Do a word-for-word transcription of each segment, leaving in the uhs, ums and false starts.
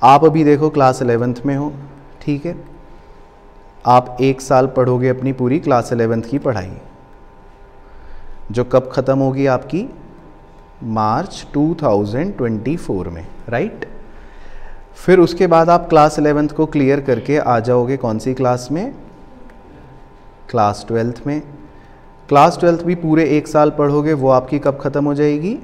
आप अभी देखो क्लास इलेवेंथ में हो, ठीक है, आप एक साल पढ़ोगे अपनी पूरी क्लास इलेवेंथ की पढ़ाई, जो कब ख़त्म होगी आपकी, March two thousand twenty four में, राइट। फिर उसके बाद आप क्लास इलेवेंथ को क्लियर करके आ जाओगे कौन सी क्लास में, क्लास ट्वेल्थ में। क्लास ट्वेल्थ भी पूरे एक साल पढ़ोगे, वो आपकी कब ख़त्म हो जाएगी,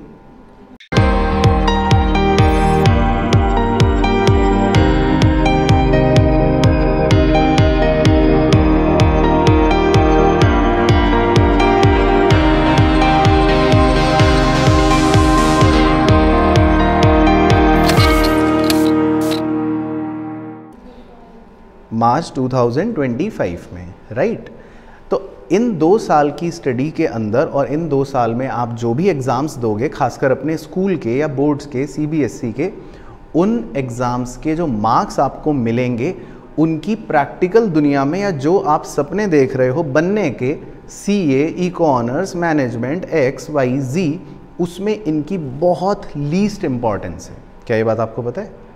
March two thousand twenty five में, राइट। तो इन दो साल की स्टडी के अंदर और इन दो साल में आप जो भी एग्ज़ाम्स दोगे, खासकर अपने स्कूल के या बोर्ड्स के, सीबीएसई के, उन एग्ज़ाम्स के जो मार्क्स आपको मिलेंगे, उनकी प्रैक्टिकल दुनिया में या जो आप सपने देख रहे हो बनने के, CA, eco honours, management, X Y Z, उसमें इनकी बहुत लीस्ट इम्पॉर्टेंस है। क्या ये बात आपको पता है?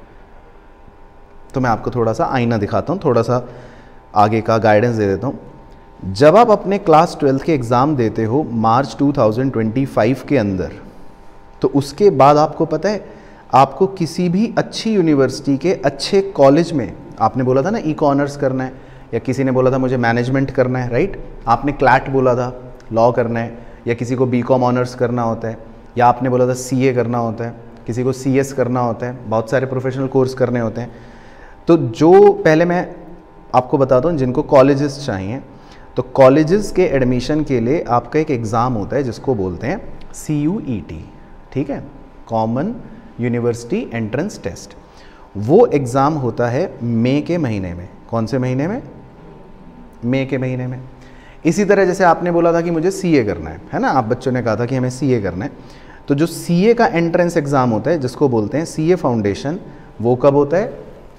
तो मैं आपको थोड़ा सा आईना दिखाता हूँ, थोड़ा सा आगे का गाइडेंस दे देता हूँ। जब आप अपने क्लास ट्वेल्थ के एग्ज़ाम देते हो March two thousand twenty five के अंदर, तो उसके बाद आपको पता है आपको किसी भी अच्छी यूनिवर्सिटी के अच्छे कॉलेज में, आपने बोला था ना इको ऑनर्स करना है, या किसी ने बोला था मुझे मैनेजमेंट करना है, राइट, आपने क्लैट बोला था, लॉ करना है, या किसी को बी कॉम ऑनर्स करना होता है, या आपने बोला था सी ए करना होता है, किसी को सी एस करना होता है, बहुत सारे प्रोफेशनल कोर्स करने होते हैं। तो जो पहले मैं आपको बताता हूँ, जिनको कॉलेजेस चाहिए, तो कॉलेजेस के एडमिशन के लिए आपका एक एग्ज़ाम होता है जिसको बोलते हैं सी यू ई टी, ठीक है, कॉमन यूनिवर्सिटी एंट्रेंस टेस्ट। वो एग्ज़ाम होता है मई के महीने में। कौन से महीने में? मई के महीने में। इसी तरह जैसे आपने बोला था कि मुझे सी ए करना है, है ना, आप बच्चों ने कहा था कि हमें सी ए करना है, तो जो सी ए का एंट्रेंस एग्ज़ाम होता है जिसको बोलते हैं सी ए फाउंडेशन, वो कब होता है?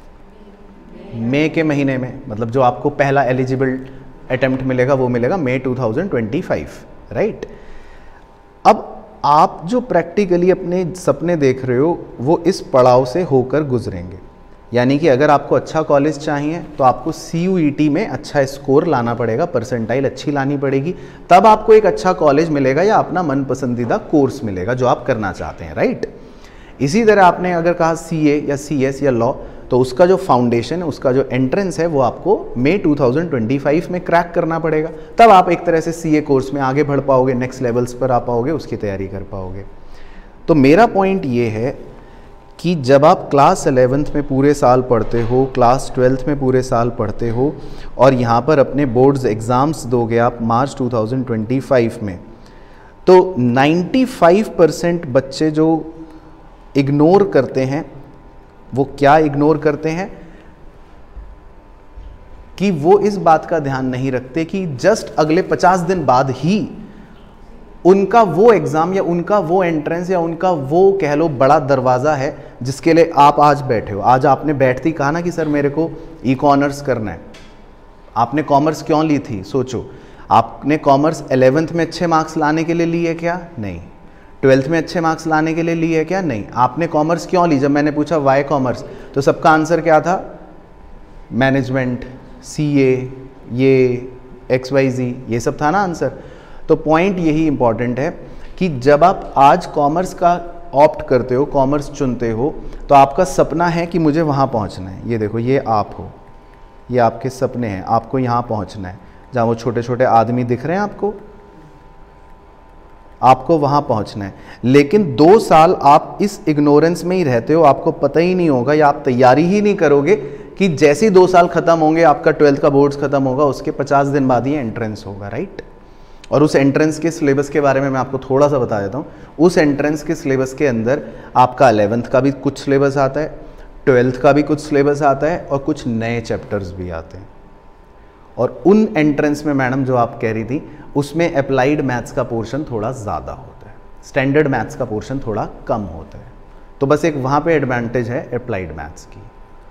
मई के महीने में। मतलब जो आपको पहला एलिजिबल अटेम्प्ट मिलेगा वो मिलेगा May two thousand twenty five, right. अब आप जो प्रैक्टिकली अपने सपने देख रहे हो वो इस पड़ाव से होकर गुजरेंगे, यानी कि अगर आपको अच्छा कॉलेज चाहिए तो आपको सी यू ई टी में अच्छा स्कोर लाना पड़ेगा, परसेंटाइल अच्छी लानी पड़ेगी, तब आपको एक अच्छा कॉलेज मिलेगा या अपना मन पसंदीदा कोर्स मिलेगा जो आप करना चाहते हैं, राइट। इसी तरह आपने अगर कहा सी ए या सी एस या लॉ, तो उसका जो फाउंडेशन है, उसका जो एंट्रेंस है, वो आपको May two thousand twenty five में क्रैक करना पड़ेगा, तब आप एक तरह से सीए कोर्स में आगे बढ़ पाओगे, नेक्स्ट लेवल्स पर आ पाओगे, उसकी तैयारी कर पाओगे। तो मेरा पॉइंट ये है कि जब आप क्लास इलेवेंथ में पूरे साल पढ़ते हो, क्लास ट्वेल्थ में पूरे साल पढ़ते हो, और यहाँ पर अपने बोर्ड्स एग्ज़ाम्स दोगे आप March two thousand twenty five में, तो नाइन्टी फाइव परसेंट बच्चे जो इग्नोर करते हैं, वो क्या इग्नोर करते हैं कि वो इस बात का ध्यान नहीं रखते कि जस्ट अगले पचास दिन बाद ही उनका वो एग्ज़ाम या उनका वो एंट्रेंस या उनका वो कह लो बड़ा दरवाज़ा है जिसके लिए आप आज बैठे हो। आज आपने बैठते ही कहा ना कि सर मेरे को इको ऑनर्स करना है। आपने कॉमर्स क्यों ली थी? सोचो, आपने कॉमर्स इलेवेंथ में अच्छे मार्क्स लाने के लिए ली है क्या? नहीं। ट्वेल्थ में अच्छे मार्क्स लाने के लिए ली है क्या? नहीं। आपने कॉमर्स क्यों ली? जब मैंने पूछा वाई कॉमर्स, तो सबका आंसर क्या था? मैनेजमेंट, सी ए, ये एक्स वाई जी, ये सब था ना आंसर। तो पॉइंट यही इंपॉर्टेंट है कि जब आप आज कॉमर्स का ऑप्ट करते हो, कॉमर्स चुनते हो, तो आपका सपना है कि मुझे वहाँ पहुँचना है। ये देखो, ये आप हो, ये आपके सपने हैं, आपको यहाँ पहुँचना है, जहाँ वो छोटे छोटे आदमी दिख रहे हैं आपको, आपको वहाँ पहुँचना है। लेकिन दो साल आप इस इग्नोरेंस में ही रहते हो, आपको पता ही नहीं होगा या आप तैयारी ही नहीं करोगे कि जैसे ही दो साल खत्म होंगे, आपका ट्वेल्थ का बोर्ड्स खत्म होगा, उसके पचास दिन बाद ही एंट्रेंस होगा, राइट। और उस एंट्रेंस के सिलेबस के बारे में मैं आपको थोड़ा सा बता देता हूँ। उस एंट्रेंस के सिलेबस के अंदर आपका इलेवेंथ का भी कुछ सिलेबस आता है, ट्वेल्थ का भी कुछ सिलेबस आता है, और कुछ नए चैप्टर्स भी आते हैं। और उन एंट्रेंस में मैडम जो आप कह रही थी, उसमें अप्लाइड मैथ्स का पोर्शन थोड़ा ज़्यादा होता है, स्टैंडर्ड मैथ्स का पोर्शन थोड़ा कम होता है। तो बस एक वहाँ पे एडवांटेज है अप्लाइड मैथ्स की,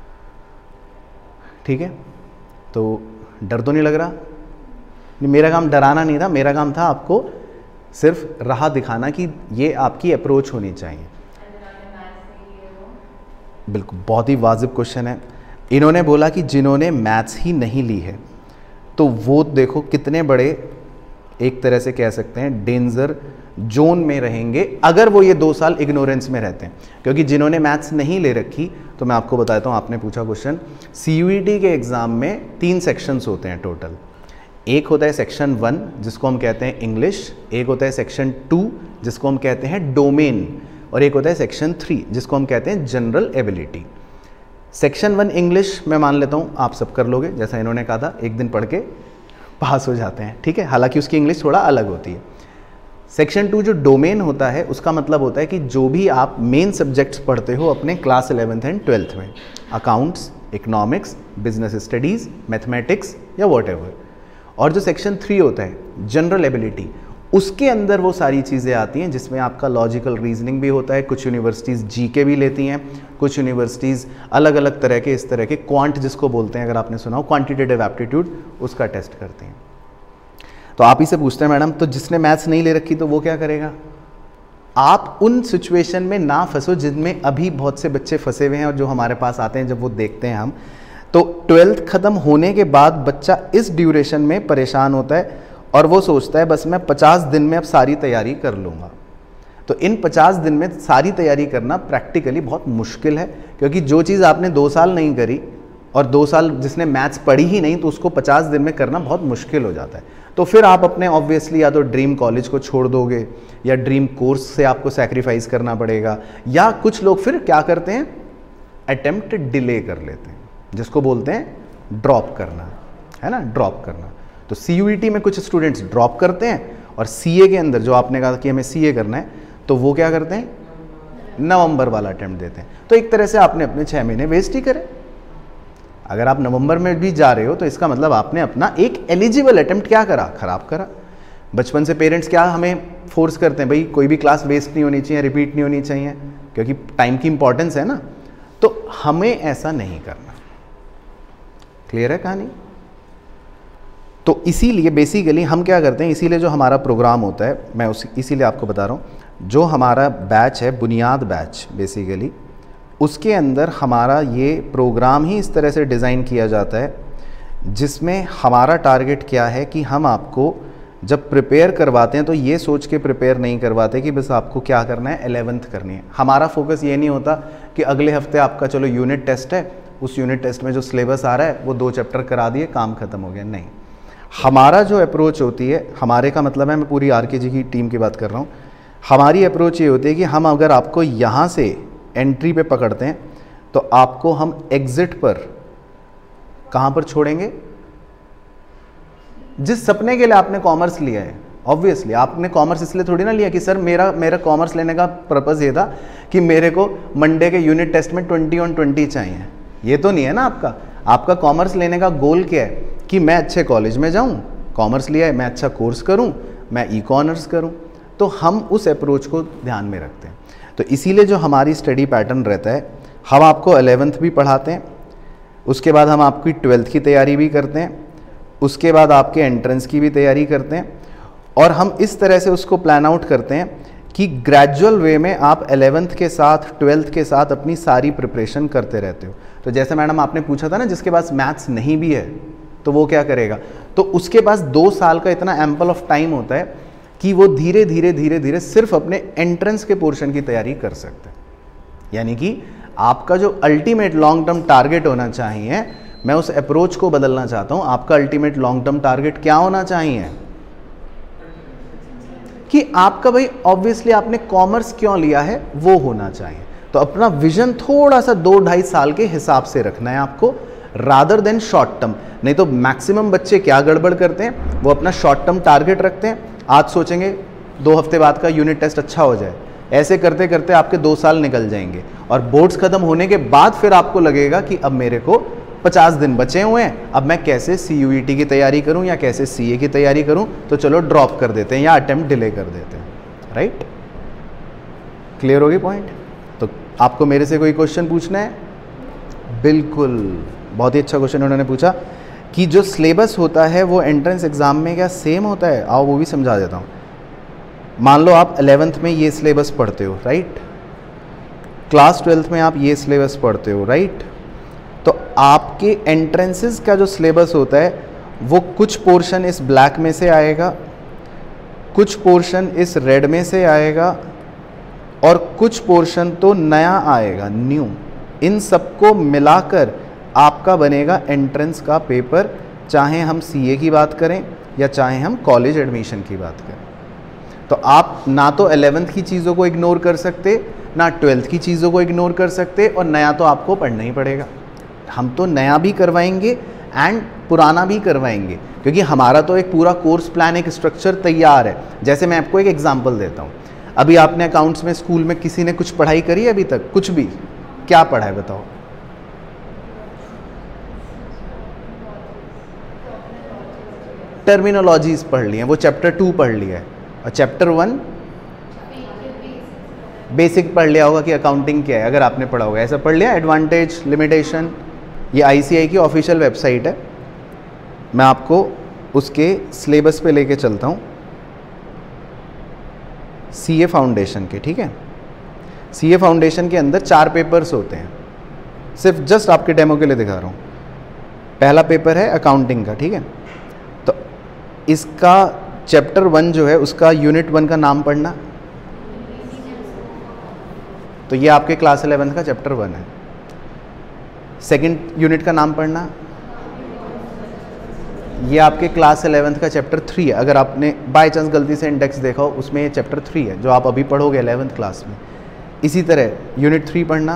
ठीक है। तो डर तो नहीं लग रहा? मेरा काम डराना नहीं था, मेरा काम था आपको सिर्फ राह दिखाना कि ये आपकी अप्रोच होनी चाहिए। बिल्कुल, बहुत ही वाजिब क्वेश्चन है। इन्होंने बोला कि जिन्होंने मैथ्स ही नहीं ली है तो वो देखो कितने बड़े, एक तरह से कह सकते हैं डेंजर जोन में रहेंगे अगर वो ये दो साल इग्नोरेंस में रहते हैं। क्योंकि जिन्होंने मैथ्स नहीं ले रखी, तो मैं आपको बताता हूँ, आपने पूछा क्वेश्चन, सीयूईटी के एग्ज़ाम में तीन सेक्शंस होते हैं टोटल। एक होता है सेक्शन वन जिसको हम कहते हैं इंग्लिश, एक होता है सेक्शन टू जिसको हम कहते हैं डोमेन, और एक होता है सेक्शन थ्री जिसको हम कहते हैं general ability. Section one English मैं मान लेता हूँ आप सब कर लोगे, जैसा इन्होंने कहा था, एक दिन पढ़ के पास हो जाते हैं, ठीक है, हालांकि उसकी इंग्लिश थोड़ा अलग होती है। सेक्शन टू जो डोमेन होता है उसका मतलब होता है कि जो भी आप मेन सब्जेक्ट्स पढ़ते हो अपने क्लास इलेवेंथ एंड ट्वेल्थ में, accounts, economics, business studies, mathematics या वॉटेवर। और जो सेक्शन थ्री होता है जनरल एबिलिटी, उसके अंदर वो सारी चीज़ें आती हैं जिसमें आपका लॉजिकल रीजनिंग भी होता है। कुछ यूनिवर्सिटीज़ जीके भी लेती हैं, कुछ यूनिवर्सिटीज़ अलग अलग तरह के इस तरह के क्वांट जिसको बोलते हैं, अगर आपने सुना हो क्वांटिटेटिव एप्टीट्यूड, उसका टेस्ट करते हैं। तो आप ही से पूछते हैं मैडम, तो जिसने मैथ्स नहीं ले रखी तो वो क्या करेगा? आप उन सिचुएशन में ना फंसो जिनमें अभी बहुत से बच्चे फंसे हुए हैं और जो हमारे पास आते हैं, जब वो देखते हैं हम, तो ट्वेल्थ ख़त्म होने के बाद बच्चा इस ड्यूरेशन में परेशान होता है और वो सोचता है बस मैं पचास दिन में अब सारी तैयारी कर लूँगा। तो इन पचास दिन में सारी तैयारी करना प्रैक्टिकली बहुत मुश्किल है, क्योंकि जो चीज़ आपने दो साल नहीं करी और दो साल जिसने मैथ्स पढ़ी ही नहीं, तो उसको पचास दिन में करना बहुत मुश्किल हो जाता है। तो फिर आप अपने ऑब्वियसली या तो ड्रीम कॉलेज को छोड़ दोगे या ड्रीम कोर्स से आपको सैक्रिफाइस करना पड़ेगा, या कुछ लोग फिर क्या करते हैं, अटेम्प्ट डिले कर लेते हैं, जिसको बोलते हैं ड्रॉप करना, है ना, ड्रॉप करना। तो सीयूईटी में कुछ स्टूडेंट्स ड्रॉप करते हैं और सीए के अंदर जो आपने कहा कि हमें सीए करना है, तो वो क्या करते हैं, नवंबर वाला अटेम्प्ट देते हैं। तो एक तरह से आपने अपने छः महीने वेस्ट ही करे। अगर आप नवंबर में भी जा रहे हो तो इसका मतलब आपने अपना एक एलिजिबल अटेम्प्ट क्या करा, खराब करा। बचपन से पेरेंट्स क्या हमें फोर्स करते हैं, भाई कोई भी क्लास वेस्ट नहीं होनी चाहिए, रिपीट नहीं होनी चाहिए, क्योंकि टाइम की इंपॉर्टेंस है ना। तो हमें ऐसा नहीं करना। क्लियर है कहानी? तो इसीलिए बेसिकली हम क्या करते हैं, इसीलिए जो हमारा प्रोग्राम होता है, मैं उस इसीलिए आपको बता रहा हूँ, जो हमारा बैच है बुनियाद बैच, बेसिकली उसके अंदर हमारा ये प्रोग्राम ही इस तरह से डिज़ाइन किया जाता है जिसमें हमारा टारगेट क्या है कि हम आपको जब प्रिपेयर करवाते हैं तो ये सोच के प्रिपेयर नहीं करवाते कि बस आपको क्या करना है, एलेवेंथ करनी है। हमारा फोकस ये नहीं होता कि अगले हफ्ते आपका चलो यूनिट टेस्ट है, उस यूनिट टेस्ट में जो सिलेबस आ रहा है वो दो चैप्टर करा दिए, काम ख़त्म हो गया। नहीं, हमारा जो अप्रोच होती है, हमारे का मतलब है मैं पूरी आरकेजी की टीम की बात कर रहा हूँ, हमारी अप्रोच ये होती है कि हम अगर आपको यहाँ से एंट्री पे पकड़ते हैं तो आपको हम एग्जिट पर कहाँ पर छोड़ेंगे, जिस सपने के लिए आपने कॉमर्स लिया है। ऑब्वियसली आपने कॉमर्स इसलिए थोड़ी ना लिया कि सर मेरा मेरा कॉमर्स लेने का पर्पज़ ये था कि मेरे को मंडे के यूनिट टेस्ट में ट्वेंटी ऑन ट्वेंटी चाहिए, ये तो नहीं है ना आपका। आपका कॉमर्स लेने का गोल क्या है कि मैं अच्छे कॉलेज में जाऊँ, कॉमर्स लिया है, मैं अच्छा कोर्स करूँ, मैं ई कॉमर्स करूँ। तो हम उस अप्रोच को ध्यान में रखते हैं। तो इसीलिए जो हमारी स्टडी पैटर्न रहता है, हम आपको एलेवेंथ भी पढ़ाते हैं, उसके बाद हम आपकी ट्वेल्थ की तैयारी भी करते हैं, उसके बाद आपके एंट्रेंस की भी तैयारी करते हैं, और हम इस तरह से उसको प्लान आउट करते हैं कि ग्रेजुअल वे में आप एलेवेंथ के साथ ट्वेल्थ के साथ अपनी सारी प्रिपरेशन करते रहते हो। तो जैसे मैडम आपने पूछा था ना, जिसके पास मैथ्स नहीं भी है तो वो क्या करेगा, तो उसके पास दो साल का इतना एम्पल ऑफ टाइम होता है कि वो धीरे धीरे धीरे धीरे सिर्फ अपने एंट्रेंस के पोर्शन की तैयारी कर सकते हैं। यानी कि आपका जो अल्टीमेट लॉन्ग टर्म टारगेट होना चाहिए, मैं उस अप्रोच को बदलना चाहता हूं। आपका अल्टीमेट लॉन्ग टर्म टारगेट क्या होना चाहिए कि आपका, भाई ऑब्वियसली आपने कॉमर्स क्यों लिया है वो होना चाहिए। तो अपना विजन थोड़ा सा दो ढाई साल के हिसाब से रखना है आपको, रादर देन शॉर्ट टर्म। नहीं तो मैक्सिमम बच्चे क्या गड़बड़ करते हैं, वो अपना शॉर्ट टर्म टारगेट रखते हैं, आज सोचेंगे दो हफ्ते बाद का यूनिट टेस्ट अच्छा हो जाए, ऐसे करते करते आपके दो साल निकल जाएंगे, और बोर्ड्स खत्म होने के बाद फिर आपको लगेगा कि अब मेरे को पचास दिन बचे हुए हैं, अब मैं कैसे सीयूईटी की तैयारी करूं या कैसे सीए की तैयारी करूं, तो चलो ड्रॉप कर देते हैं या अटेम्प्ट डिले कर देते हैं। राइट, क्लियर होगी पॉइंट? तो आपको मेरे से कोई क्वेश्चन पूछना है? बिल्कुल, बहुत ही अच्छा क्वेश्चन उन्होंने पूछा कि जो सिलेबस होता है वो एंट्रेंस एग्ज़ाम में क्या सेम होता है? आओ वो भी समझा देता हूँ। मान लो आप एलेवेंथ में ये सिलेबस पढ़ते हो, राइट, क्लास ट्वेल्थ में आप ये सिलेबस पढ़ते हो, राइट। तो आपके एंट्रेंसेस का जो सिलेबस होता है वो कुछ पोर्शन इस ब्लैक में से आएगा, कुछ पोर्शन इस रेड में से आएगा और कुछ पोर्शन तो नया आएगा, न्यू। इन सबको मिलाकर आपका बनेगा एंट्रेंस का पेपर, चाहे हम सीए की बात करें या चाहे हम कॉलेज एडमिशन की बात करें। तो आप ना तो एलेवेंथ की चीज़ों को इग्नोर कर सकते, ना ट्वेल्थ की चीज़ों को इग्नोर कर सकते, और नया तो आपको पढ़ना ही पड़ेगा। हम तो नया भी करवाएंगे एंड पुराना भी करवाएंगे, क्योंकि हमारा तो एक पूरा कोर्स प्लान, एक स्ट्रक्चर तैयार है। जैसे मैं आपको एक एग्जांपल देता हूँ, अभी आपने अकाउंट्स में स्कूल में किसी ने कुछ पढ़ाई करी है अभी तक? कुछ भी? क्या पढ़ा है बताओ? टर्मिनोलॉजीज पढ़ ली है, वो चैप्टर टू पढ़ लिया है, और चैप्टर वन बेसिक पढ़ लिया होगा कि अकाउंटिंग क्या है, अगर आपने पढ़ा होगा ऐसा पढ़ लिया। एडवांटेज, लिमिटेशन, ये आईसीएआई की ऑफिशियल वेबसाइट है, मैं आपको उसके सिलेबस पे लेके चलता हूँ, सीए फाउंडेशन के, ठीक है। सीए फाउंडेशन के अंदर चार पेपर्स होते हैं, सिर्फ जस्ट आपके डेमो के लिए दिखा रहा हूँ। पहला पेपर है अकाउंटिंग का, ठीक है। तो इसका चैप्टर वन जो है उसका यूनिट वन का नाम पढ़ना, तो ये आपके क्लास इलेवेंथ का चैप्टर वन है। सेकंड यूनिट का नाम पढ़ना, ये आपके क्लास इलेवेंथ का चैप्टर थ्री है। अगर आपने बाय चांस गलती से इंडेक्स देखा हो, उसमें ये चैप्टर थ्री है जो आप अभी पढ़ोगे इलेवेंथ क्लास में। इसी तरह यूनिट थ्री पढ़ना,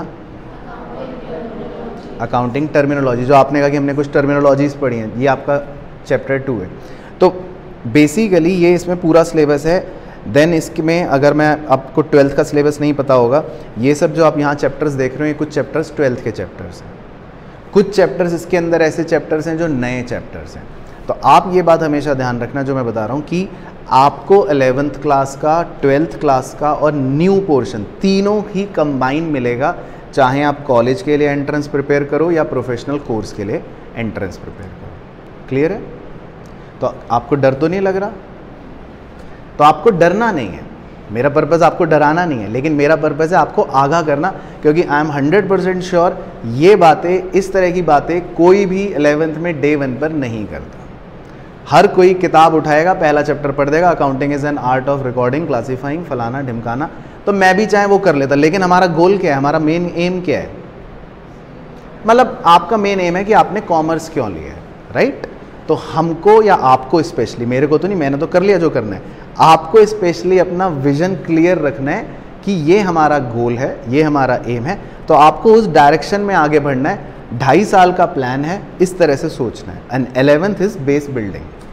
अकाउंटिंग टर्मिनोलॉजी, जो आपने कहा कि हमने कुछ टर्मिनोलॉजीज पढ़ी हैं, ये आपका चैप्टर टू है। तो बेसिकली ये इसमें पूरा सिलेबस है। देन इसमें अगर मैं आपको ट्वेल्थ का सिलेबस नहीं पता होगा, ये सब जो आप यहाँ चैप्टर्स देख रहे हो, ये कुछ चैप्टर्स ट्वेल्थ के चैप्टर्स हैं, कुछ चैप्टर्स इसके अंदर ऐसे चैप्टर्स हैं जो नए चैप्टर्स हैं। तो आप ये बात हमेशा ध्यान रखना जो मैं बता रहा हूँ कि आपको इलेवेंथ क्लास का, ट्वेल्थ क्लास का और न्यू पोर्शन तीनों ही कंबाइन मिलेगा, चाहे आप कॉलेज के लिए एंट्रेंस प्रिपेयर करो या प्रोफेशनल कोर्स के लिए एंट्रेंस प्रिपेयर करो। क्लियर है? तो आपको डर तो नहीं लग रहा? तो आपको डरना नहीं है, मेरा पर्पज़ आपको डराना नहीं है, लेकिन मेरा पर्पज़ है आपको आगाह करना, क्योंकि I am hundred percent sure ये बातें, इस तरह की बातें कोई भी इलेवेंथ में डे वन पर नहीं करता। हर कोई किताब उठाएगा, पहला चैप्टर पढ़ देगा, accounting is an art of recording, classifying, फलाना ढिमकाना, तो मैं भी चाहे वो कर लेता, लेकिन हमारा गोल क्या है, हमारा मेन एम क्या है? मतलब आपका मेन एम है कि आपने कॉमर्स क्यों लिया है, राइट? तो हमको या आपको स्पेशली, मेरे को तो नहीं, मैंने तो कर लिया जो करना है, आपको स्पेशली अपना विजन क्लियर रखना है कि ये हमारा गोल है, ये हमारा एम है, तो आपको उस डायरेक्शन में आगे बढ़ना है। ढाई साल का प्लान है, इस तरह से सोचना है। And eleventh is base building.